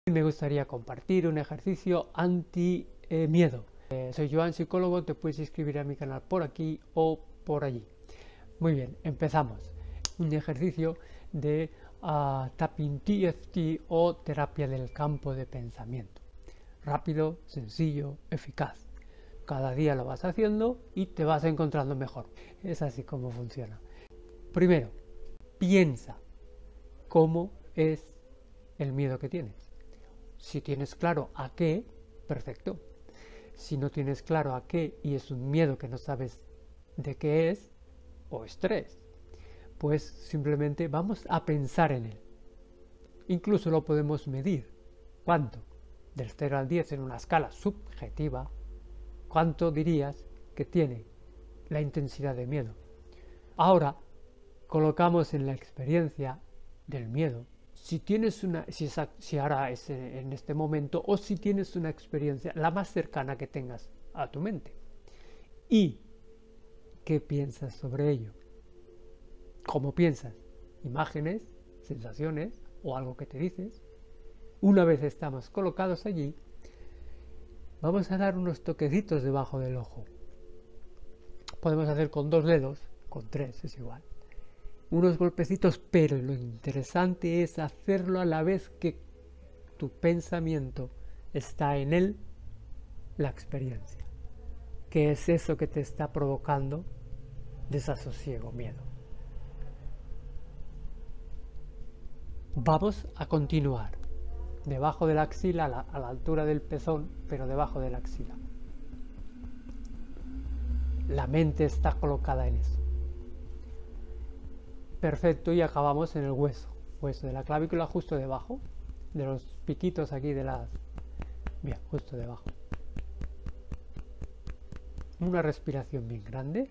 Me gustaría compartir un ejercicio anti-miedo. Soy Joan, psicólogo, te puedes inscribir a mi canal por aquí o por allí. Muy bien, empezamos. Un ejercicio de Tapping TFT o terapia del campo de pensamiento. Rápido, sencillo, eficaz. Cada día lo vas haciendo y te vas encontrando mejor. Es así como funciona. Primero, piensa cómo es el miedo que tienes. Si tienes claro a qué, perfecto. Si no tienes claro a qué y es un miedo que no sabes de qué es, o estrés, pues simplemente vamos a pensar en él. Incluso lo podemos medir. ¿Cuánto? Del 0 al 10 en una escala subjetiva, ¿cuánto dirías que tiene la intensidad de miedo? Ahora colocamos en la experiencia del miedo. Si ahora es en este momento, o si tienes una experiencia la más cercana que tengas a tu mente. ¿Y qué piensas sobre ello? ¿Cómo piensas? ¿Imágenes, sensaciones o algo que te dices? Una vez estamos colocados allí, vamos a dar unos toquecitos debajo del ojo. Podemos hacer con 2 dedos, con 3 es igual. Unos golpecitos, pero lo interesante es hacerlo a la vez que tu pensamiento está en él, la experiencia. ¿Qué es eso que te está provocando desasosiego, miedo? Vamos a continuar. Debajo de la axila, a la altura del pezón, pero debajo de la axila. La mente está colocada en eso. Perfecto, y acabamos en el hueso de la clavícula, justo debajo de los piquitos aquí de las... Bien, justo debajo. Una respiración bien grande.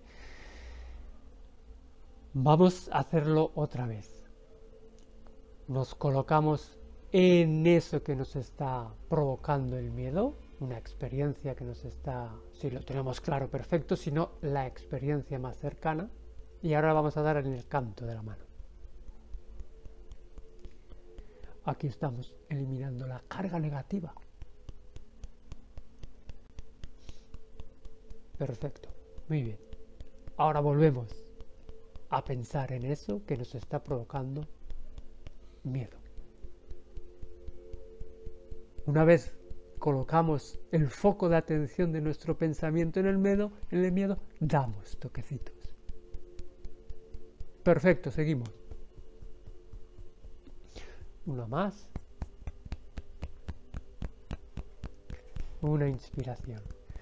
Vamos a hacerlo otra vez. Nos colocamos en eso que nos está provocando el miedo, una experiencia que nos está, si lo tenemos claro, perfecto, si no, la experiencia más cercana. Y ahora vamos a dar en el canto de la mano. Aquí estamos eliminando la carga negativa. Perfecto, muy bien. Ahora volvemos a pensar en eso que nos está provocando miedo. Una vez colocamos el foco de atención de nuestro pensamiento en el miedo, damos toquecitos. Perfecto, seguimos. Uno más. Una inspiración.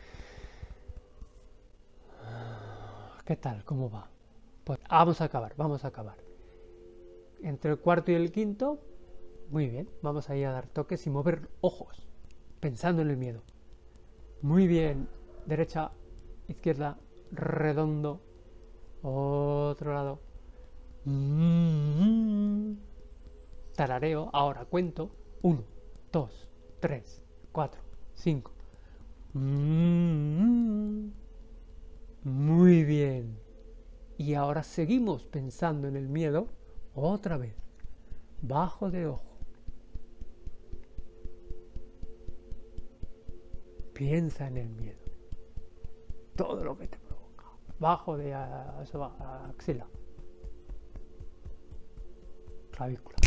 ¿Qué tal? ¿Cómo va? Pues vamos a acabar. Entre el cuarto y el quinto, muy bien. Vamos a ir a dar toques y mover ojos, pensando en el miedo. Muy bien. Derecha, izquierda, redondo. Otro lado. Tarareo, ahora cuento 1, 2, 3, 4, 5. Muy bien. Y ahora seguimos pensando en el miedo otra vez, bajo de ojo. Piensa en el miedo, todo lo que te provoca, bajo de axila, clavícula.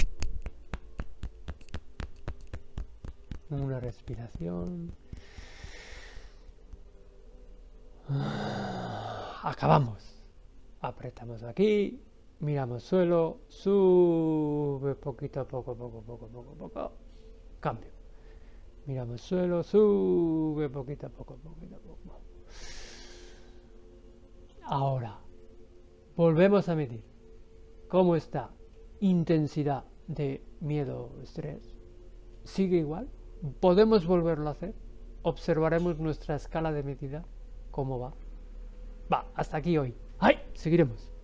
Una respiración. Acabamos. Apretamos aquí, miramos suelo, sube poquito a poco, poco. Cambio. Miramos suelo, sube poquito a poco. Ahora, volvemos a medir. ¿Cómo está? Intensidad de miedo o estrés. ¿Sigue igual? ¿Podemos volverlo a hacer? Observaremos nuestra escala de medida. ¿Cómo va? Va, hasta aquí hoy. ¡Ay! Seguiremos.